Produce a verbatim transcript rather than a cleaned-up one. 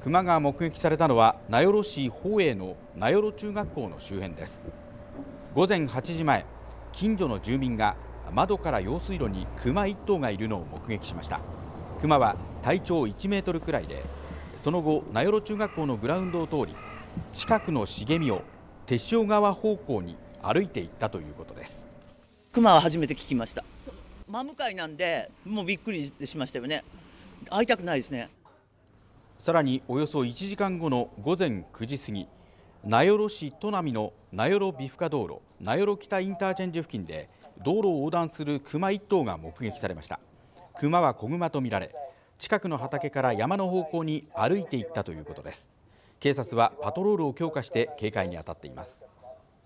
熊が目撃されたのは名寄市宝永の名寄中学校の周辺です。午前はちじまえ、近所の住民が窓から用水路に熊いっ頭がいるのを目撃しました。熊は体長いちメートルくらいで、その後名寄中学校のグラウンドを通り、近くの茂みを手塩川方向に歩いていったということです。 熊は初めて聞きました。真向かいなんで、もうびっくりしましたよね。会いたくないですね。 さらにおよそいちじかんごの午前くじ過ぎ、名寄市砺波の名寄美深道路名寄北インターチェンジ付近で道路を横断する熊いっ頭が目撃されました。熊は子熊とみられ、近くの畑から山の方向に歩いていったということです。警察はパトロールを強化して警戒に当たっています。